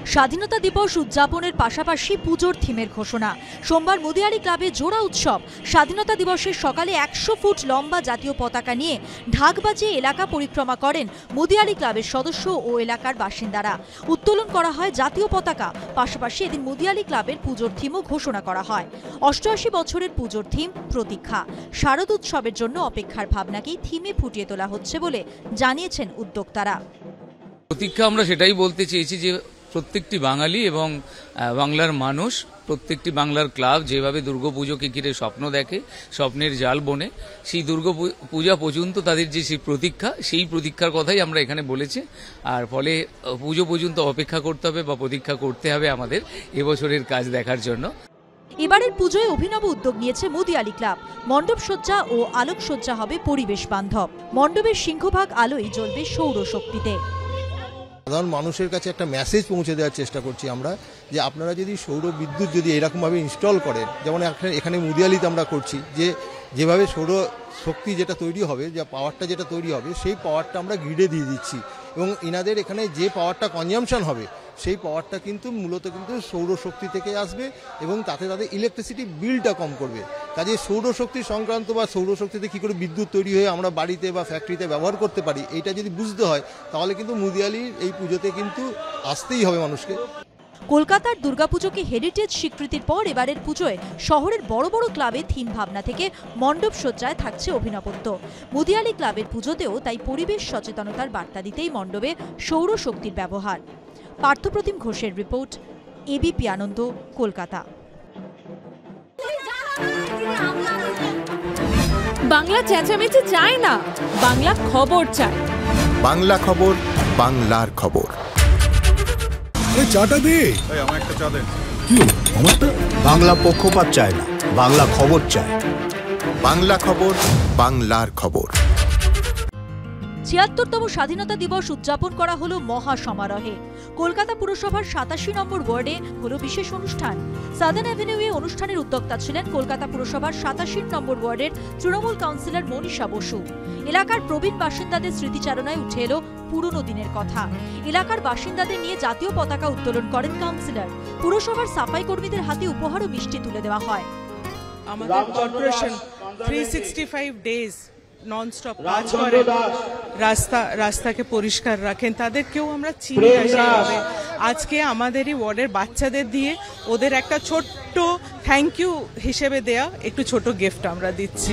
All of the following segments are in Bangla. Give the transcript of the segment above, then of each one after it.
স্বাধীনতা দিবস উদযাপনের পাশাপাশি পুজোর থিমের ঘোষণা। সোমবার মুদিয়ারি ক্লাবে জোড়া উৎসব। স্বাধীনতা দিবসের সকালে 100 ফুট লম্বা জাতীয় পতাকা নিয়ে ঢাক বাজিয়ে এলাকা পরিক্রমা করেন মুদিয়ারি ক্লাবের সদস্য ও এলাকার বাসিন্দারা। উত্তোলন করা হয় জাতীয় পতাকা। পাশাপাশি এদিন মুদিয়ারি ক্লাবের পুজোর থিমও ঘোষণা করা হয়। 88 বছরের পুজোর থিম প্রতীক্ষা। শারদ উৎসবের জন্য অপেক্ষার ভাবনাকেই থিমে ফুটিয়ে তোলা হচ্ছে বলে জানিয়েছেন উদ্যোক্তারা। প্রতীক্ষা আমরা সেটাই বলতে চেয়েছি যে প্রত্যেকটি বাঙালি এবং বাংলার মানুষ, প্রত্যেকটি বাংলার ক্লাব যেভাবে দুর্গাপুজোকে ঘিরে স্বপ্ন দেখে, স্বপ্নের জাল বনে, সেই দুর্গাপূজা পর্যন্ত তাদের যে সেই প্রতীক্ষার কথাই আমরা এখানে বলেছি। আর ফলে পুজো পর্যন্ত অপেক্ষা করতে হবে বা প্রতীক্ষা করতে হবে আমাদের এবছরের কাজ দেখার জন্য। এবারের পুজোয় অভিনব উদ্যোগ নিয়েছে মুদিয়ারি ক্লাব। মণ্ডপ সজ্জা ও আলোকসজ্জা হবে পরিবেশ বান্ধব। মণ্ডপের সিংহভাগ আলোই জ্বলবে সৌরশক্তিতে। সাধারণ মানুষের কাছে একটা মেসেজ পৌঁছে দেওয়ার চেষ্টা করছি আমরা, যে আপনারা যদি সৌর বিদ্যুৎ যদি এরকমভাবে ইনস্টল করেন, যেমন এখানে মুদিয়ালিতে আমরা করছি, যে যেভাবে সৌর শক্তি যেটা তৈরি হবে, যে পাওয়ারটা যেটা তৈরি হবে, সেই পাওয়ারটা আমরা গ্রিডে দিয়ে দিচ্ছি এবং এনাদের এখানে যে পাওয়ারটা কনজাম্পশন হবে সেই পাওয়ারটা কিন্তু মূলত সৌরশক্তি থেকে আসবে এবং তাতে তাদের ইলেকট্রিসিটি বিলটা কম করবে। কাজে সৌরশক্তি সংক্রান্ত বা সৌরশক্তিতে কী করে বিদ্যুৎ তৈরি হয়ে আমরা বাড়িতে বা ফ্যাক্টরিতে ব্যবহার করতে পারি, এইটা যদি বুঝতে হয় তাহলে কিন্তু মুদিয়ালির এই পুজোতে কিন্তু আসতেই হবে মানুষকে। কলকাতার দুর্গাপুজোকে হেরিটেজ স্বীকৃতির পর এবারের পুজোয় শহরের বড় বড় ক্লাবে থিম ভাবনা থেকে মণ্ডপ সজ্জায় থাকছে অভিনবত্ব। মুদিয়ালি ক্লাবের পুজোতেও তাই পরিবেশ সচেতনতার বার্তা দিতেই মণ্ডপে সৌরশক্তির ব্যবহার। পার্থপ্রতিম ঘোষের রিপোর্ট, এবিপি আনন্দ, কলকাতা। বাংলা চেঁচামেচি চায় না, বাংলা খবর চায়। বাংলা খবর, বাংলার খবর। চাটা দে, আমার একটা চা দেন। কি আমারটা? বাংলা পক্ষপাত চায় না, বাংলা খবর চায়। বাংলা খবর, বাংলার খবর। ৭৬তম স্বাধীনতা দিবস উদযাপন করা হলো মহা সমারোহে। কলকাতা পুরসভার ৮৭ নম্বর ওয়ার্ডে হলো বিশেষ অনুষ্ঠান। সাদার্ন অ্যাভিনিউয়ে অনুষ্ঠানের উদ্যোক্তা ছিলেন কলকাতা পুরসভার ৮৭ নম্বর ওয়ার্ডের তৃণমূল কাউন্সিলর মনীষা বসু। এলাকার প্রবীণ বাসিন্দাদের স্মৃতিচারণায় উঠে এলো পুরনো দিনের কথা। এলাকার বাসিন্দাদের নিয়ে জাতীয় পতাকা উত্তোলন করেন কাউন্সিলর। পুরসভার সাফাই কর্মীদের হাতে উপহার ও মিষ্টি তুলে দেওয়া হয়। আমাদের কর্পোরেশন 365 ডেজ ননস্টপ কাজ করে, রাস্তাকে পরিষ্কার রাখেন, তাদেরকেও আমরা চিনি না সেইভাবে। আজকে আমাদের এই ওয়ার্ডের বাচ্চাদের দিয়ে ওদের একটা ছোট্ট থ্যাংক ইউ হিসেবে দেয়া একটু ছোট গিফট আমরা দিচ্ছি।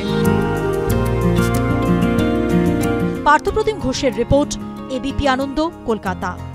পার্থপ্রতিম ঘোষের রিপোর্ট, এবিপি আনন্দ, কলকাতা।